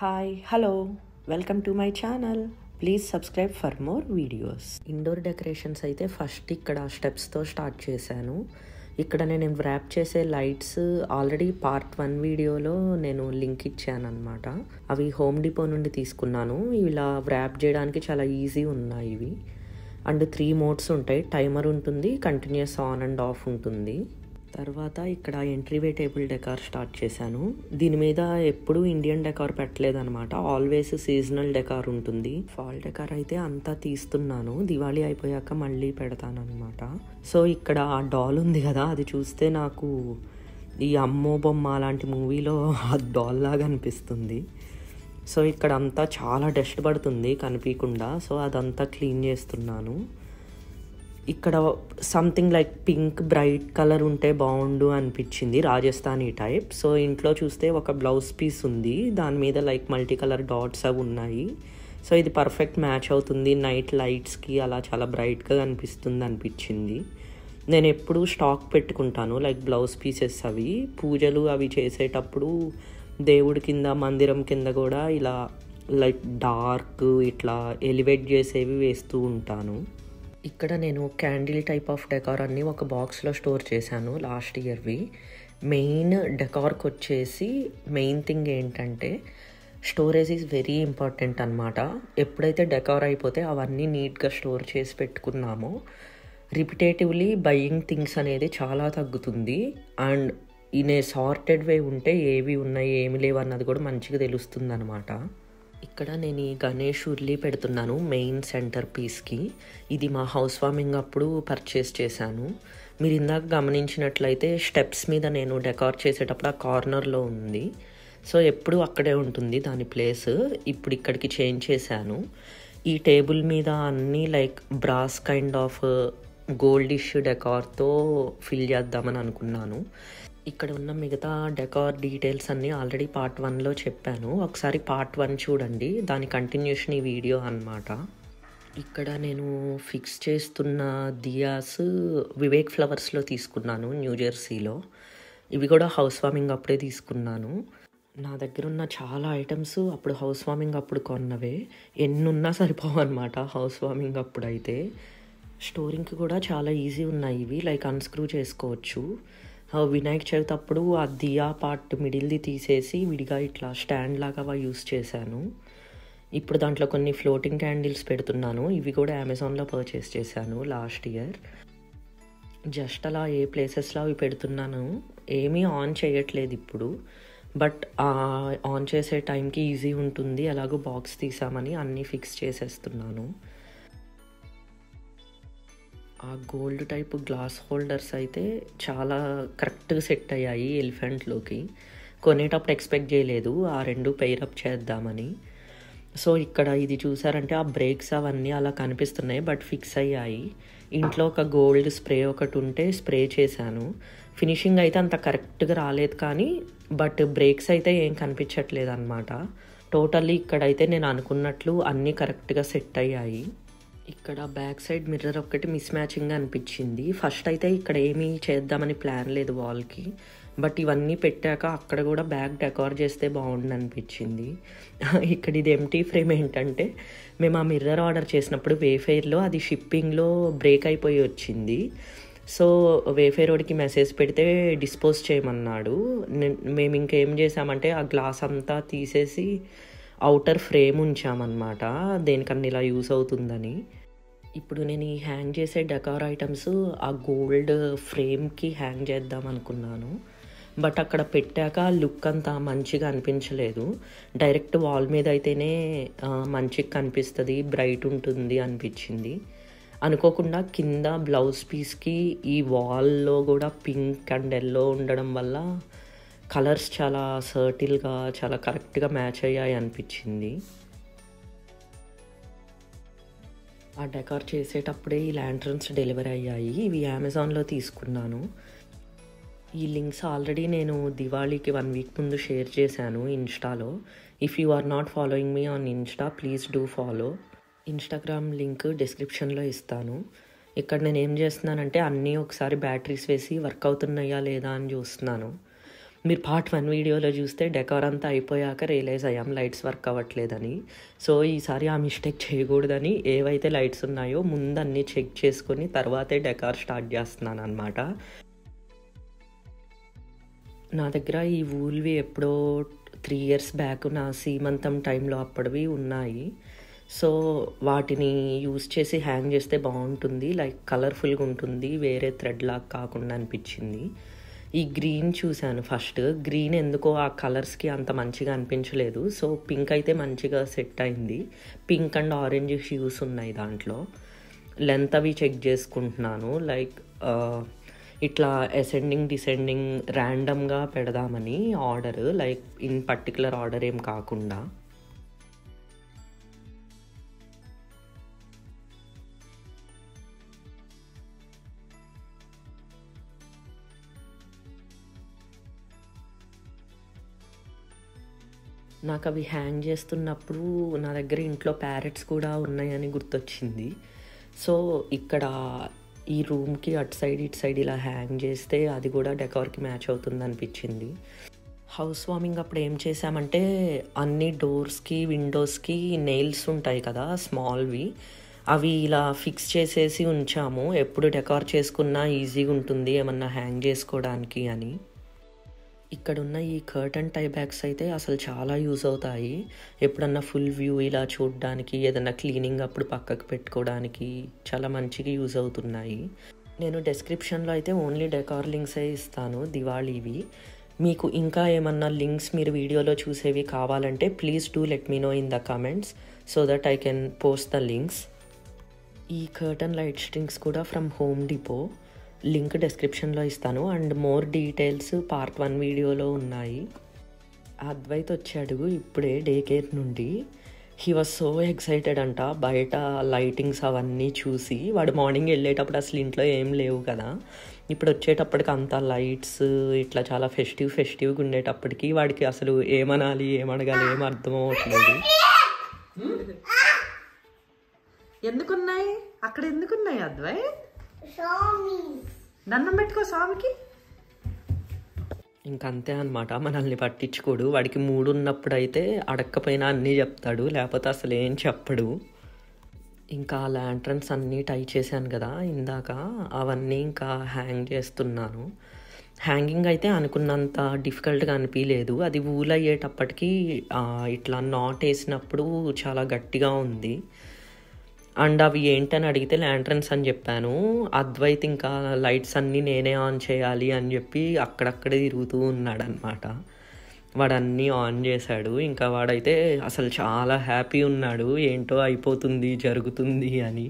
Hi hello welcome to my channel. Please subscribe for more videos. Indoor decorations అయితే first ఇక్కడ స్టెప్స్తో start చేశాను. ఇక్కడ నేను వ్రాప్ చేసే లైట్స్ ఆల్రెడీ పార్ట్ 1 వీడియోలో నేను లింక్ ఇచ్చాను అనమాట. అవి హోమ్ డిపో నుండి తీసుకున్నాను. ఇలా వ్రాప్ చేయడానికి చాలా ఈజీ ఉన్నాయి ఇవి. అండ్ 3 మోడ్స్ ఉంటాయి. టైమర్ ఉంటుంది, కంటిన్యూస్ ఆన్ అండ్ ఆఫ్ ఉంటుంది. తర్వాత ఇక్కడ ఎంట్రీవే టేబుల్ డెకార్ స్టార్ట్ చేశాను. దీని మీద ఎప్పుడూ ఇండియన్ డెకార్ పెట్టలేదన్నమాట. ఆల్వేస్ సీజనల్ డెకార్ ఉంటుంది. ఫాల్ డెకార్ అయితే అంతా తీస్తున్నాను. దివాళీ అయిపోయాక మళ్ళీ పెడతాను అనమాట. సో ఇక్కడ ఆ డాల్ ఉంది కదా, అది చూస్తే నాకు ఈ అమ్మో బొమ్మ లాంటి మూవీలో ఆ డాల్ లాగా అనిపిస్తుంది. సో ఇక్కడ అంతా చాలా డస్ట్ పడుతుంది కనిపించకుండా. సో అదంతా క్లీన్ చేస్తున్నాను. ఇక్కడ something like pink bright colour ఉంటే బాగుండు అనిపించింది, రాజస్థానీ టైప్. సో ఇంట్లో చూస్తే ఒక బ్లౌజ్ పీస్ ఉంది, దాని మీద లైక్ మల్టీ కలర్ డాట్స్ అవి ఉన్నాయి. సో ఇది పర్ఫెక్ట్ మ్యాచ్ అవుతుంది నైట్ లైట్స్కి, అలా చాలా బ్రైట్గా అనిపిస్తుంది అనిపించింది. నేను ఎప్పుడూ స్టాక్ పెట్టుకుంటాను లైక్ బ్లౌజ్ పీసెస్ అవి. పూజలు అవి చేసేటప్పుడు దేవుడి కింద మందిరం కింద కూడా ఇలా లైక్ డార్క్ ఇట్లా ఎలివేట్ చేసేవి వేస్తూ ఉంటాను. ఇక్కడ నేను క్యాండిల్ టైప్ ఆఫ్ డెకార్ అన్ని ఒక బాక్స్లో స్టోర్ చేశాను లాస్ట్ ఇయర్వి. మెయిన్ డెకార్కి వచ్చేసి మెయిన్ థింగ్ ఏంటంటే స్టోరేజ్ ఈజ్ వెరీ ఇంపార్టెంట్ అనమాట. ఎప్పుడైతే డెకార్ అయిపోతే అవన్నీ నీట్గా స్టోర్ చేసి పెట్టుకున్నామో రిపిటేటివ్లీ బయింగ్ థింగ్స్ అనేది చాలా తగ్గుతుంది. And in a sorted way ఉంటే ఏవి ఉన్నాయి ఏమి లేవు అన్నది కూడా మంచిగా తెలుస్తుంది అనమాట. ఇక్కడ నేను ఈ గణేష్ ఉర్లీ పెడుతున్నాను మెయిన్ సెంటర్ పీస్కి. ఇది మా హౌస్ వార్మింగ్ అప్పుడు పర్చేస్ చేశాను. మీరు ఇందాక గమనించినట్లయితే స్టెప్స్ మీద నేను డెకార్ చేసేటప్పుడు ఆ కార్నర్లో ఉంది. సో ఎప్పుడు అక్కడే ఉంటుంది దాని ప్లేస్. ఇప్పుడు ఇక్కడికి చేంజ్ చేశాను. ఈ టేబుల్ మీద అన్నీ like brass kind of goldish డెకార్తో ఫిల్ చేద్దామని అనుకున్నాను. ఇక్కడ ఉన్న మిగతా డెకార్ డీటెయిల్స్ అన్నీ ఆల్రెడీ పార్ట్ 1లో చెప్పాను. ఒకసారి పార్ట్ 1 చూడండి, దాని కంటిన్యూషన్ ఈ వీడియో అన్నమాట. ఇక్కడ నేను ఫిక్స్ చేస్తున్న దియాస్ వివేక్ ఫ్లవర్స్లో తీసుకున్నాను, న్యూజెర్సీలో. ఇవి కూడా హౌస్ వార్మింగ్ అప్పుడే తీసుకున్నాను. నా దగ్గర ఉన్న చాలా ఐటమ్స్ అప్పుడు హౌస్ వార్మింగ్ అప్పుడు కొన్నవే. ఎన్నున్నా సరిపోవు అనమాట హౌస్ వార్మింగ్ అప్పుడు అయితే. స్టోరింగ్కి కూడా చాలా ఈజీ ఉన్నాయి ఇవి, లైక్ అన్స్క్రూ చేసుకోవచ్చు. వినాయక చవితి అప్పుడు ఆ దియా పార్ట్ మిడిల్ది తీసేసి విడిగా ఇట్లా స్టాండ్ లాగా యూస్ చేశాను. ఇప్పుడు దాంట్లో కొన్ని ఫ్లోటింగ్ క్యాండిల్స్ పెడుతున్నాను. ఇవి కూడా అమెజాన్లో పర్చేస్ చేశాను లాస్ట్ ఇయర్. జస్ట్ అలా ఏ ప్లేసెస్లో అవి పెడుతున్నాను, ఏమీ ఆన్ చేయట్లేదు ఇప్పుడు. బట్ ఆన్ చేసే టైంకి ఈజీ ఉంటుంది. అలాగూ బాక్స్ తీసామని అన్నీ ఫిక్స్ చేసేస్తున్నాను. ఆ గోల్డ్ టైప్ గ్లాస్ హోల్డర్స్ అయితే చాలా కరెక్ట్గా సెట్ అయ్యాయి ఎలిఫెంట్లోకి. కొనేటప్పుడు ఎక్స్పెక్ట్ చేయలేదు ఆ 2 పెయిరప్ చేద్దామని. సో ఇక్కడ ఇది చూసారంటే ఆ బ్రేక్స్ అవన్నీ అలా కనిపిస్తున్నాయి, బట్ ఫిక్స్ అయ్యాయి. ఇంట్లో ఒక గోల్డ్ స్ప్రే ఒకటి ఉంటే స్ప్రే చేశాను. ఫినిషింగ్ అయితే అంత కరెక్ట్గా రాలేదు కానీ, బట్ బ్రేక్స్ అయితే ఏం కనిపించట్లేదు అనమాట. టోటల్లీ ఇక్కడైతే నేను అనుకున్నట్లు అన్నీ కరెక్ట్గా సెట్ అయ్యాయి. ఇక్కడ బ్యాక్ సైడ్ మిర్రర్ ఒక్కటి మిస్ మ్యాచింగ్గా అనిపించింది. ఫస్ట్ అయితే ఇక్కడ ఏమీ చేద్దామని ప్లాన్ లేదు వాల్కి, బట్ ఇవన్నీ పెట్టాక అక్కడ కూడా బ్యాక్ డెకార్ చేస్తే బాగుండు అనిపించింది. ఇక్కడ ఇది ఎంటీ ఫ్రేమ్ ఏంటంటే, మేము ఆ మిర్రర్ ఆర్డర్ చేసినప్పుడు వేఫెయిర్లో అది షిప్పింగ్లో బ్రేక్ అయిపోయి వచ్చింది. సో వేఫెయిర్ వాడికి మెసేజ్ పెడితే డిస్పోజ్ చేయమన్నాడు. మేము ఇంకేం చేసామంటే ఆ గ్లాస్ అంతా తీసేసి అవుటర్ ఫ్రేమ్ ఉంచామన్నమాట, దేనికన్నా ఇలా యూస్ అవుతుందని. ఇప్పుడు నేను ఈ హ్యాంగ్ చేసే డెకార్ ఐటమ్స్ ఆ గోల్డ్ ఫ్రేమ్కి హ్యాంగ్ చేద్దాం అనుకున్నాను. బట్ అక్కడ పెట్టాక లుక్ అంతా మంచిగా అనిపించలేదు. డైరెక్ట్ వాల్ మీద అయితేనే మంచిగా కనిపిస్తుంది, బ్రైట్ ఉంటుంది అనిపించింది. అనుకోకుండా కింద బ్లౌజ్ పీస్కి ఈ వాల్లో కూడా పింక్ అండ్ ఎల్లో ఉండడం వల్ల కలర్స్ చాలా సర్టిల్గా చాలా కరెక్ట్గా మ్యాచ్ అయ్యాయి అనిపించింది. ఆ డెకార్ చేసేటప్పుడే ఈ ల్యాంటర్న్స్ డెలివరీ అయ్యాయి. ఇవి అమెజాన్లో తీసుకున్నాను. ఈ లింక్స్ ఆల్రెడీ నేను దివాళీకి 1 వీక్ ముందు షేర్ చేశాను ఇన్స్టాలో. If you are not following me on Insta please do follow. Instagram link డిస్క్రిప్షన్లో ఇస్తాను. ఇక్కడ నేను ఏం చేస్తున్నానంటే అన్నీ ఒకసారి బ్యాటరీస్ వేసి వర్క్ అవుతున్నాయా లేదా అని చూస్తున్నాను. మీరు పార్ట్ 1 వీడియోలో చూస్తే డెకార్ అంతా అయిపోయాక రియలైజ్ అయ్యాం లైట్స్ వర్క్ అవ్వట్లేదని. సో ఈసారి ఆ మిస్టేక్ చేయకూడదని ఏవైతే లైట్స్ ఉన్నాయో ముందు అన్నీ చెక్ చేసుకొని తర్వాతే డెకార్ స్టార్ట్ చేస్తున్నాను అనమాట. నా దగ్గర ఈ వూల్వి ఎప్పుడో 3 years బ్యాక్ నా సీమంతం టైంలో అప్పటివి ఉన్నాయి. సో వాటిని యూజ్ చేసి హ్యాంగ్ చేస్తే బాగుంటుంది, లైక్ కలర్ఫుల్గా ఉంటుంది, వేరే థ్రెడ్ లాగా కాకుండా అనిపించింది. ఈ గ్రీన్ చూశాను ఫస్ట్. గ్రీన్ ఎందుకో ఆ కలర్స్కి అంత మంచిగా అనిపించలేదు. సో పింక్ అయితే మంచిగా సెట్ అయింది. పింక్ అండ్ ఆరెంజ్ హ్యూస్ ఉన్నాయి దాంట్లో. లెంత్ అవి చెక్ చేసుకుంటున్నాను, లైక్ ఇట్లా అసెండింగ్ డిసెండింగ్ ర్యాండమ్గా పెడదామని order, like in particular order ఏం కాకుండా. నాకు అవి హ్యాంగ్ చేస్తున్నప్పుడు నా దగ్గర ఇంట్లో ప్యారెట్స్ కూడా ఉన్నాయని గుర్తొచ్చింది. సో ఇక్కడ ఈ రూమ్కి అటు సైడ్ ఇటు సైడ్ ఇలా హ్యాంగ్ చేస్తే అది కూడా డెకార్కి మ్యాచ్ అవుతుంది అనిపించింది. హౌస్ వార్మింగ్ అప్పుడు ఏం చేసామంటే అన్ని డోర్స్కి విండోస్కి నెయిల్స్ ఉంటాయి కదా స్మాల్వి, అవి ఇలా ఫిక్స్ చేసేసి ఉంచాము. ఎప్పుడు డెకార్ చేసుకున్నా ఈజీగా ఉంటుంది ఏమన్నా హ్యాంగ్ చేసుకోవడానికి అని. ఇక్కడున్న ఈ కర్టన్ టై బ్యాగ్స్ అయితే అసలు చాలా యూజ్ అవుతాయి. ఎప్పుడన్నా ఫుల్ వ్యూ ఇలా చూడడానికి, ఏదన్నా క్లీనింగ్ అప్పుడు పక్కకు పెట్టుకోవడానికి చాలా మంచిగా యూజ్ అవుతున్నాయి. నేను డిస్క్రిప్షన్లో అయితే ఓన్లీ డెకార్ లింక్సే ఇస్తాను దివాళీవి. మీకు ఇంకా ఏమన్నా లింక్స్ మీరు వీడియోలో చూసేవి కావాలంటే please do let me know in the comments so that I can post the links. ఈ కర్టన్ లైట్ స్ట్రింగ్స్ కూడా ఫ్రమ్ హోమ్ డిపో, లింక్ డిస్క్రిప్షన్లో ఇస్తాను. అండ్ మోర్ డీటెయిల్స్ పార్ట్ 1 వీడియోలో ఉన్నాయి. అద్వైత్ వచ్చాడు ఇప్పుడే డే కేర్ నుండి. హీ వాజ్ సో ఎక్సైటెడ్ అంట బయట లైటింగ్స్ అవన్నీ చూసి. వాడు మార్నింగ్ వెళ్ళేటప్పుడు అసలు ఇంట్లో ఏం లేవు కదా, ఇప్పుడు వచ్చేటప్పటికి అంతా లైట్స్ ఇట్లా చాలా ఫెస్టివ్గా ఉండేటప్పటికి వాడికి అసలు ఏమనాలి ఏమడగాలి ఏం అర్థం అవ్వట్లేదు. ఎందుకున్నాయి అక్కడ, ఎందుకున్నాయి అద్వైత్? దండం పెట్టుకో స్వామికి. ఇంకంతే అనమాట, మనల్ని పట్టించుకోడు. వాడికి మూడు ఉన్నప్పుడు అయితే అడక్కపోయినా అన్నీ చెప్తాడు, లేకపోతే అసలు ఏం చెప్పడు. ఇంకా ల్యాంట్రన్స్ అన్నీ టై చేశాను కదా ఇందాక, అవన్నీ ఇంకా హ్యాంగ్ చేస్తున్నాను. హ్యాంగింగ్ అయితే అనుకున్నంత డిఫికల్ట్గా అనిపించలేదు. అది వూల్ అయ్యేటప్పటికి ఇట్లా నాట్ వేసినప్పుడు చాలా గట్టిగా ఉంది. అండ్ అవి ఏంటని అడిగితే ల్యాంట్రన్స్ అని చెప్పాను. అద్వైత్ ఇంకా లైట్స్ అన్నీ నేనే ఆన్ చేయాలి అని చెప్పి అక్కడక్కడే తిరుగుతూ ఉన్నాడనమాట. వాడు అన్నీ ఆన్ చేశాడు. ఇంకా వాడైతే అసలు చాలా హ్యాపీ ఉన్నాడు, ఏంటో అయిపోతుంది జరుగుతుంది అని.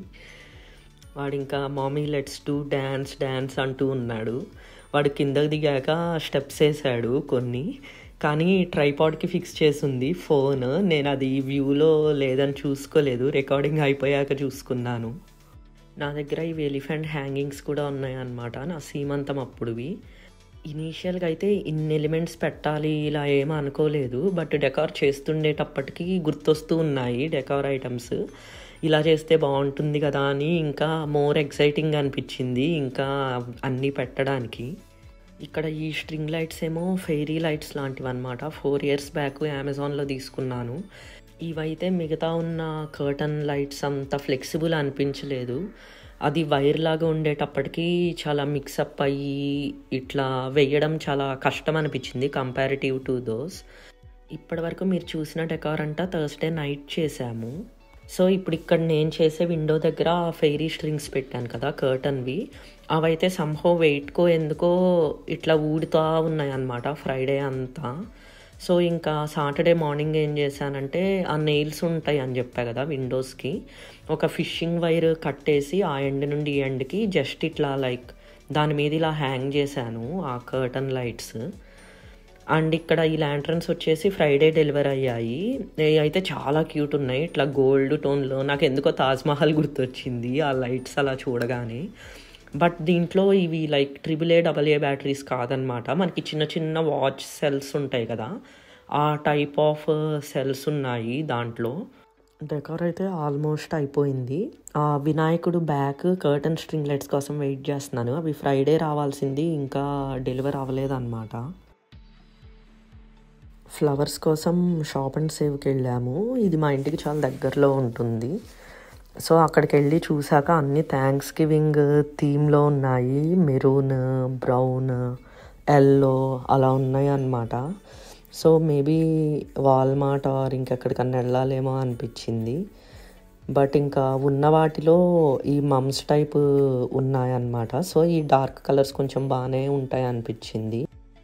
వాడు ఇంకా మమ్మీ లెట్స్ డూ డ్యాన్స్ అంటూ ఉన్నాడు. వాడు కిందకి దిగాక స్టెప్స్ వేసాడు కొన్ని, కానీ ట్రైపాడ్కి ఫిక్స్ చేసింది ఫోన్. నేను అది వ్యూలో లేదని చూసుకోలేదు, రికార్డింగ్ అయిపోయాక చూసుకున్నాను. నా దగ్గర ఇవి ఎలిఫెంట్ హ్యాంగింగ్స్ కూడా ఉన్నాయన్నమాట, నా సీమంతం అప్పుడువి. ఇనీషియల్గా అయితే ఇన్ని ఎలిమెంట్స్ పెట్టాలి ఇలా ఏమీ అనుకోలేదు, బట్ డెకార్ చేస్తుండేటప్పటికి గుర్తొస్తూ ఉన్నాయి డెకార్ ఐటమ్స్. ఇలా చేస్తే బాగుంటుంది కదా అని ఇంకా మోర్ ఎక్సైటింగ్ అనిపించింది ఇంకా అన్నీ పెట్టడానికి. ఇక్కడ ఈ స్ట్రింగ్ లైట్స్ ఏమో ఫెయిరీ లైట్స్ లాంటివి అనమాట. 4 years బ్యాక్ అమెజాన్లో తీసుకున్నాను. ఇవైతే మిగతా ఉన్న కర్టన్ లైట్స్ అంత ఫ్లెక్సిబుల్ అనిపించలేదు. అది వైర్ లాగా ఉండేటప్పటికీ చాలా మిక్సప్ అయ్యి ఇట్లా వేయడం చాలా కష్టం అనిపించింది కంపారిటివ్ టు దోస్. ఇప్పటి వరకు మీరు చూసిన డెకార్ అంతా థర్స్డే నైట్ చేశాము. సో ఇప్పుడు ఇక్కడ నేను చేసే విండో దగ్గర ఫెయిరీ స్ట్రింగ్స్ పెట్టాను కదా కర్టన్వి, అవైతే సంహో వెయిట్కో ఎందుకో ఇట్లా ఊడుతూ ఉన్నాయి అన్నమాట ఫ్రైడే అంతా. సో ఇంకా సాటర్డే మార్నింగ్ ఏం చేశానంటే ఆ నెయిల్స్ ఉంటాయి అని చెప్పా కదా విండోస్కి, ఒక ఫిషింగ్ వైర్ కట్టేసి ఆ ఎండ్ నుండి ఈ ఎండ్కి జస్ట్ ఇట్లా లైక్ దాని మీద ఇలా హ్యాంగ్ చేశాను ఆ కర్టన్ లైట్స్. అండ్ ఇక్కడ ఈ ల్యాంట్రన్స్ వచ్చేసి ఫ్రైడే డెలివరీ అయ్యాయి. అయితే చాలా క్యూట్ ఉన్నాయి, ఇట్లా గోల్డ్ టోన్లో. నాకు ఎందుకో తాజ్మహల్ గుర్తొచ్చింది ఆ లైట్స్ అలా చూడగానే. బట్ దీంట్లో ఇవి లైక్ AAA బ్యాటరీస్ కాదనమాట, మనకి చిన్న వాచ్ సెల్స్ ఉంటాయి కదా ఆ టైప్ ఆఫ్ సెల్స్ ఉన్నాయి దాంట్లో. డెకార్ అయితే ఆల్మోస్ట్ అయిపోయింది. వినాయకుడు బ్యాక్ కర్టన్ స్ట్రింగ్ లైట్స్ కోసం వెయిట్ చేస్తున్నాను. అవి ఫ్రైడే రావాల్సింది, ఇంకా డెలివరీ అవ్వలేదన్నమాట. ఫ్లవర్స్ కోసం షాప్ అండ్ సేవ్కి వెళ్ళాము. ఇది మా ఇంటికి చాలా దగ్గరలో ఉంటుంది. సో అక్కడికి వెళ్ళి చూసాక అన్ని థ్యాంక్స్ గివింగ్ థీమ్లో ఉన్నాయి. మెరూన్, బ్రౌన్, ఎల్లో అలా ఉన్నాయి అన్నమాట. సో మేబీ వాల్మార్ట్ ఆర్ ఇంకెక్కడికన్నా వెళ్ళాలేమో అనిపించింది. బట్ ఇంకా ఉన్న వాటిలో ఈ మమ్స్ టైప్ ఉన్నాయన్నమాట. సో ఈ డార్క్ కలర్స్ కొంచెం బాగానే ఉంటాయి అనిపించింది.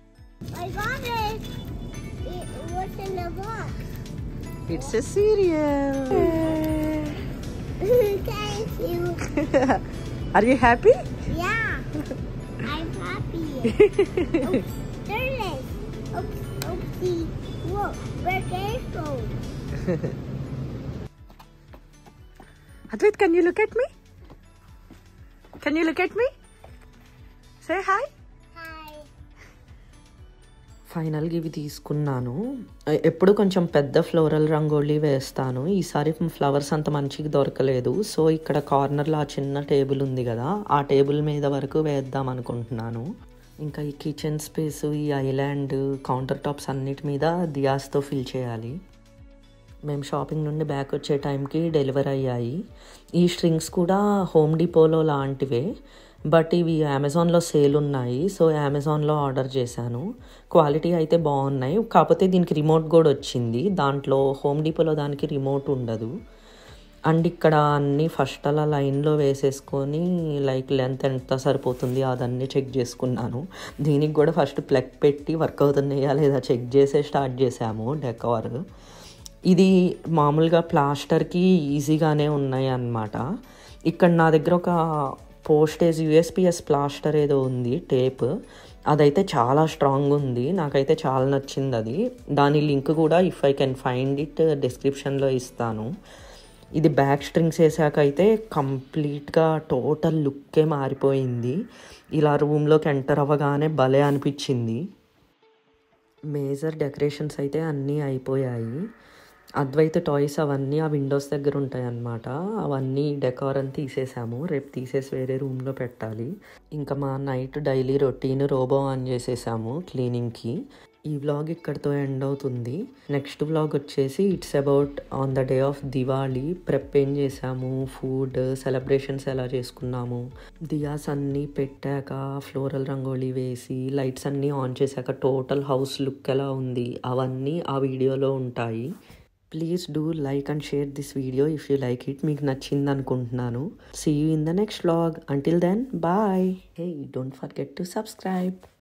It's a serial. Thank you. Are you happy? Yeah, I'm happy. Oops, there it is. Oops, oopsie. Whoa, we're careful. Advait, can you look at me? Can you look at me? Say hi. Hi. ఫైనల్గా ఇవి తీసుకున్నాను. ఎప్పుడు కొంచెం పెద్ద floral rangoli వేస్తాను. ఈసారి flowers అంత మంచిగా దొరకలేదు. సో ఇక్కడ కార్నర్లో ఆ చిన్న టేబుల్ ఉంది కదా, ఆ టేబుల్ మీద వరకు వేద్దాం అనుకుంటున్నాను. ఇంకా ఈ కిచెన్ స్పేస్, ఈ ఐలాండ్, కౌంటర్ టాప్స్ అన్నిటి మీద దియాస్తో ఫిల్ చేయాలి. మేము షాపింగ్ నుండి బ్యాక్ వచ్చే టైంకి డెలివరీ అయ్యాయి. ఈ స్ట్రింగ్స్ కూడా హోమ్ డిపోలో లాంటివే, బట్ ఇవి అమెజాన్లో సేల్ ఉన్నాయి. సో అమెజాన్లో ఆర్డర్ చేశాను. క్వాలిటీ అయితే బాగున్నాయి. కాకపోతే దీనికి రిమోట్ కూడా వచ్చింది. దాంట్లో హోమ్ డిపోలో దానికి రిమోట్ ఉండదు. అండ్ ఇక్కడ అన్నీ ఫస్ట్ అలా లైన్లో వేసేసుకొని లైక్ లెంత్ ఎంత సరిపోతుంది అదన్నీ చెక్ చేసుకున్నాను. దీనికి కూడా ఫస్ట్ ప్లగ్ పెట్టి వర్క్ అవుతున్నాయా లేదా చెక్ చేసే స్టార్ట్ చేసాము డెకార్. ఇది మామూలుగా ప్లాస్టర్కి ఈజీగానే ఉన్నాయి అన్నమాట. ఇక్కడ నా దగ్గర ఒక పోస్టేజ్ యూఎస్పిఎస్ ప్లాస్టర్ ఏదో ఉంది, టేప్. అదైతే చాలా స్ట్రాంగ్ ఉంది. నాకైతే చాలా నచ్చింది అది. దాని లింక్ కూడా if I can find it డిస్క్రిప్షన్లో ఇస్తాను. ఇది బ్యాక్ స్ట్రింగ్స్ వేసాక అయితే కంప్లీట్గా టోటల్ లుక్కే మారిపోయింది. ఇలా రూమ్లోకి ఎంటర్ అవ్వగానే భలే అనిపించింది. మేజర్ డెకరేషన్స్ అయితే అన్నీ అయిపోయాయి. అద్వైత టాయ్స్ అవన్నీ ఆ విండోస్ దగ్గర ఉంటాయి అన్నమాట. అవన్నీ డెకార్ అని తీసేసాము. రేపు తీసేసి వేరే రూమ్లో పెట్టాలి. ఇంకా మా night daily routine robot on చేసేసాము క్లీనింగ్కి. ఈ వ్లాగ్ ఇక్కడితో ఎండ్ అవుతుంది. నెక్స్ట్ వ్లాగ్ వచ్చేసి it's about on the day of Diwali. Prep ఏం చేసాము, ఫుడ్ సెలబ్రేషన్స్ ఎలా చేసుకున్నాము, దియాస్ అన్నీ పెట్టాక, ఫ్లోరల్ రంగోలీ వేసి, లైట్స్ అన్నీ ఆన్ చేశాక టోటల్ హౌస్ లుక్ ఎలా ఉంది అవన్నీ ఆ వీడియోలో ఉంటాయి. Please do like and share this video if you like it. మీకు నచ్చింది అనుకుంటున్నాను. See you in the next vlog. Until then bye. Hey, don't forget to subscribe.